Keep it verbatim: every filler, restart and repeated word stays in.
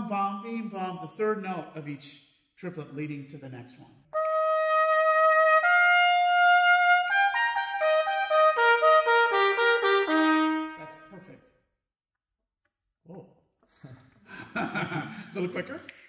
bum, bum, beam, bum, the third note of each triplet leading to the next one. That's perfect. Whoa. A little quicker.